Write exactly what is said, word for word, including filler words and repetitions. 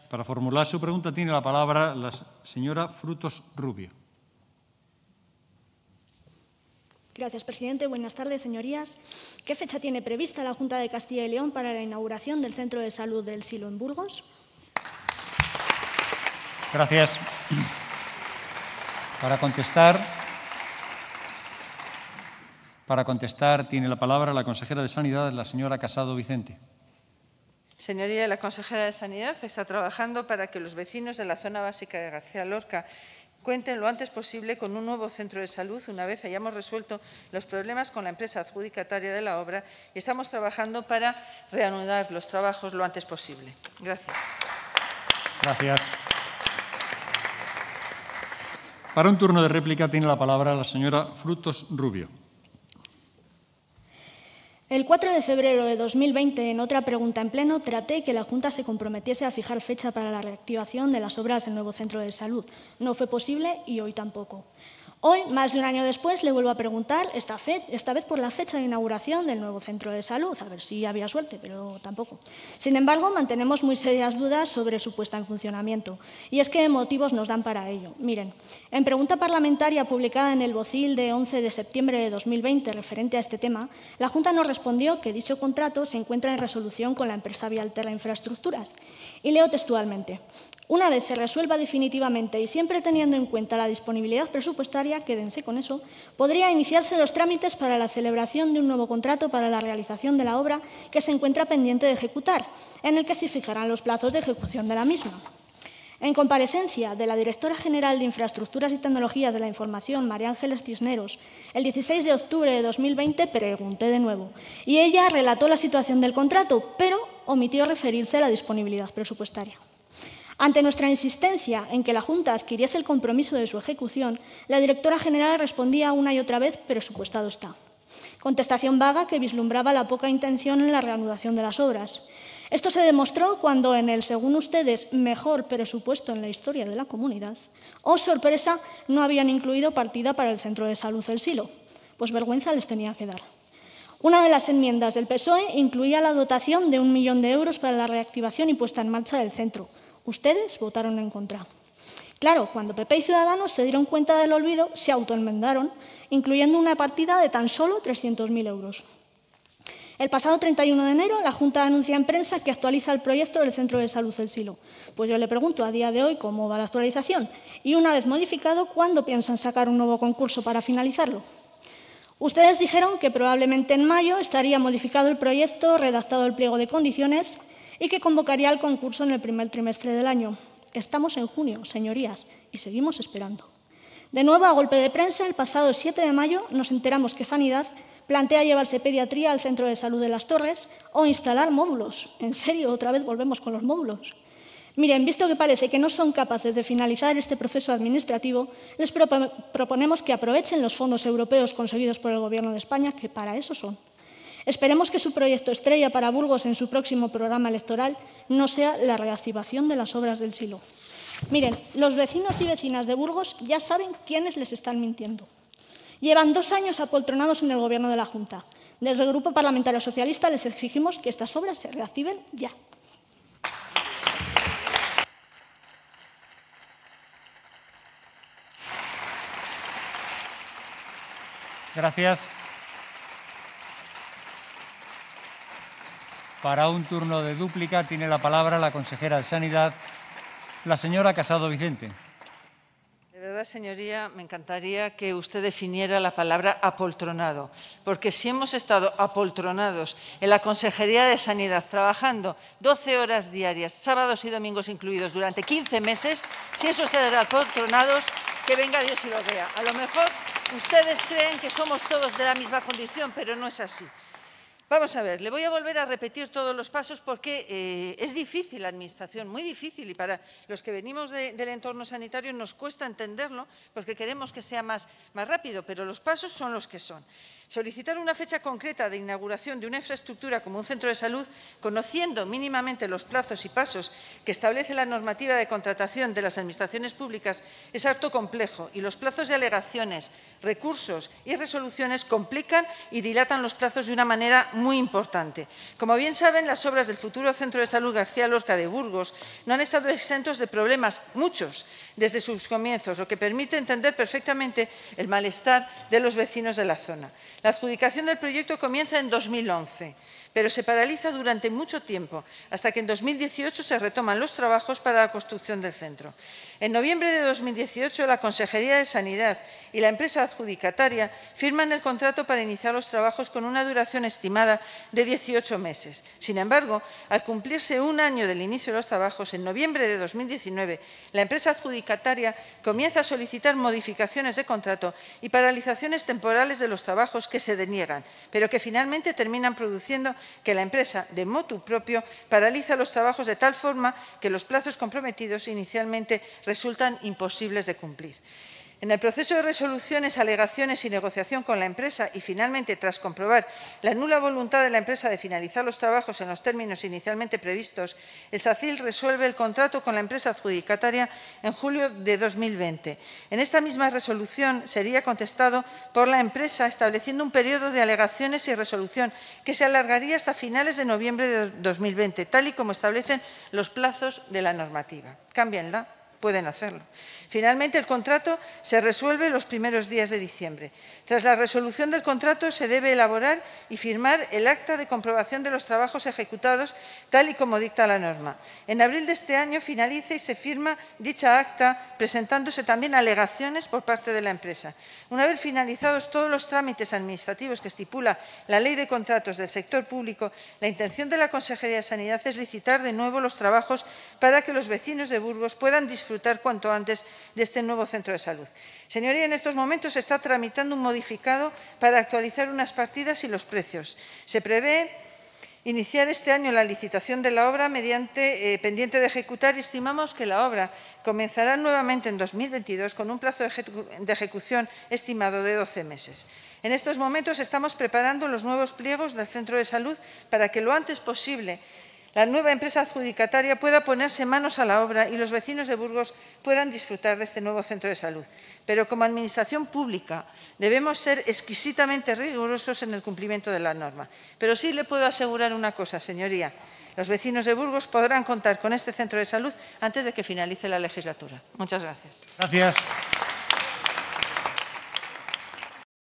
Para formular su pregunta tiene la palabra la señora Frutos Rubio. Gracias, presidente. Buenas tardes, señorías. ¿Qué fecha tiene prevista la Junta de Castilla y León para la inauguración del Centro de Salud del Silo en Burgos? Gracias. Para contestar, para contestar tiene la palabra la consejera de Sanidad, la señora Casado Vicente. Señoría, la consejera de Sanidad está trabajando para que los vecinos de la zona básica de García Lorca cuenten lo antes posible con un nuevo centro de salud una vez hayamos resuelto los problemas con la empresa adjudicataria de la obra y estamos trabajando para reanudar los trabajos lo antes posible. Gracias. Gracias. Para un turno de réplica tiene la palabra la señora Frutos Rubio. El cuatro de febrero de dos mil veinte, en otra pregunta en pleno, traté que la Junta se comprometiese a fijar fecha para la reactivación de las obras del nuevo centro de salud. No fue posible y hoy tampoco. Hoy, más de un año después, le vuelvo a preguntar, esta, fe, esta vez por la fecha de inauguración del nuevo centro de salud, a ver si había suerte, pero tampoco. Sin embargo, mantenemos muy serias dudas sobre su puesta en funcionamiento. Y es que motivos nos dan para ello. Miren, en pregunta parlamentaria publicada en el Bocil de once de septiembre de dos mil veinte referente a este tema, la Junta nos respondió que dicho contrato se encuentra en resolución con la empresa Vialterra Infraestructuras. Y leo textualmente. Una vez se resuelva definitivamente y siempre teniendo en cuenta la disponibilidad presupuestaria, quédense con eso, podría iniciarse los trámites para la celebración de un nuevo contrato para la realización de la obra que se encuentra pendiente de ejecutar, en el que se fijarán los plazos de ejecución de la misma. En comparecencia de la directora general de Infraestructuras y Tecnologías de la Información, María Ángeles Cisneros, el dieciséis de octubre de dos mil veinte pregunté de nuevo y ella relató la situación del contrato, pero omitió referirse a la disponibilidad presupuestaria. Ante nuestra insistencia en que la Junta adquiriese el compromiso de su ejecución, la directora general respondía una y otra vez «presupuestado está». Contestación vaga que vislumbraba la poca intención en la reanudación de las obras. Esto se demostró cuando en el, según ustedes, mejor presupuesto en la historia de la comunidad, oh sorpresa, no habían incluido partida para el Centro de Salud del Silo. Pues vergüenza les tenía que dar. Una de las enmiendas del P S O E incluía la dotación de un millón de euros para la reactivación y puesta en marcha del centro. Ustedes votaron en contra. Claro, cuando P P y Ciudadanos se dieron cuenta del olvido, se autoenmendaron, incluyendo una partida de tan solo trescientos mil euros. El pasado treinta y uno de enero, la Junta anuncia en prensa que actualiza el proyecto del Centro de Salud del Silo. Pues yo le pregunto a día de hoy cómo va la actualización y, una vez modificado, ¿cuándo piensan sacar un nuevo concurso para finalizarlo? Ustedes dijeron que probablemente en mayo estaría modificado el proyecto, redactado el pliego de condiciones y que convocaría el concurso en el primer trimestre del año. Estamos en junio, señorías, y seguimos esperando. De nuevo, a golpe de prensa, el pasado siete de mayo nos enteramos que Sanidad plantea llevarse pediatría al Centro de Salud de Las Torres o instalar módulos. En serio, otra vez volvemos con los módulos. Miren, visto que parece que no son capaces de finalizar este proceso administrativo, les proponemos que aprovechen los fondos europeos conseguidos por el Gobierno de España, que para eso son. Esperemos que su proyecto estrella para Burgos en su próximo programa electoral no sea la reactivación de las obras del Silo. Miren, los vecinos y vecinas de Burgos ya saben quiénes les están mintiendo. Llevan dos años apoltronados en el Gobierno de la Junta. Desde el Grupo Parlamentario Socialista les exigimos que estas obras se reactiven ya. Gracias. Para un turno de dúplica tiene la palabra la consejera de Sanidad, la señora Casado Vicente. De verdad, señoría, me encantaría que usted definiera la palabra apoltronado, porque si hemos estado apoltronados en la Consejería de Sanidad trabajando doce horas diarias, sábados y domingos incluidos, durante quince meses, si eso es ser apoltronados, que venga Dios y lo vea. A lo mejor ustedes creen que somos todos de la misma condición, pero no es así. Vamos a ver, le voy a volver a repetir todos los pasos porque eh, es difícil la administración, muy difícil, y para los que venimos de, del entorno sanitario nos cuesta entenderlo porque queremos que sea más, más rápido, pero los pasos son los que son. Solicitar una fecha concreta de inauguración de una infraestructura como un centro de salud, conociendo mínimamente los plazos y pasos que establece la normativa de contratación de las administraciones públicas, es harto complejo y los plazos de alegaciones, recursos y resoluciones complican y dilatan los plazos de una manera muy importante. Como bien saben, las obras del futuro Centro de Salud García Lorca de Burgos no han estado exentos de problemas, muchos, desde sus comienzos, lo que permite entender perfectamente el malestar de los vecinos de la zona. La adjudicación del proyecto comienza en dos mil once, pero se paraliza durante mucho tiempo, hasta que en dos mil dieciocho se retoman los trabajos para la construcción del centro. En noviembre de dos mil dieciocho, la Consejería de Sanidad y la empresa adjudicataria firman el contrato para iniciar los trabajos con una duración estimada de dieciocho meses. Sin embargo, al cumplirse un año del inicio de los trabajos, en noviembre de dos mil diecinueve, la empresa adjudicataria comienza a solicitar modificaciones de contrato y paralizaciones temporales de los trabajos que se deniegan, pero que finalmente terminan produciendo que la empresa, de motu propio, paraliza los trabajos de tal forma que los plazos comprometidos inicialmente resultan imposibles de cumplir. En el proceso de resoluciones, alegaciones y negociación con la empresa y, finalmente, tras comprobar la nula voluntad de la empresa de finalizar los trabajos en los términos inicialmente previstos, el SACIL resuelve el contrato con la empresa adjudicataria en julio de dos mil veinte. En esta misma resolución sería contestado por la empresa estableciendo un periodo de alegaciones y resolución que se alargaría hasta finales de noviembre de dos mil veinte, tal y como establecen los plazos de la normativa. Cámbienla. Pueden hacerlo. Finalmente, el contrato se resuelve los primeros días de diciembre. Tras la resolución del contrato, se debe elaborar y firmar el acta de comprobación de los trabajos ejecutados, tal y como dicta la norma. En abril de este año finaliza y se firma dicha acta, presentándose también alegaciones por parte de la empresa. Una vez finalizados todos los trámites administrativos que estipula la Ley de Contratos del sector público, la intención de la Consejería de Sanidad es licitar de nuevo los trabajos para que los vecinos de Burgos puedan disfrutar disfrutar cuanto antes de este nuevo centro de salud. Señoría, en estos momentos se está tramitando un modificado para actualizar unas partidas y los precios. Se prevé iniciar este año la licitación de la obra mediante eh, pendiente de ejecutar y estimamos que la obra comenzará nuevamente en dos mil veintidós con un plazo de, ejecu de ejecución estimado de doce meses. En estos momentos estamos preparando los nuevos pliegos del centro de salud para que lo antes posible la nueva empresa adjudicataria pueda ponerse manos a la obra y los vecinos de Burgos puedan disfrutar de este nuevo centro de salud. Pero como Administración pública debemos ser exquisitamente rigurosos en el cumplimiento de la norma. Pero sí le puedo asegurar una cosa, señoría. Los vecinos de Burgos podrán contar con este centro de salud antes de que finalice la legislatura. Muchas gracias. Gracias.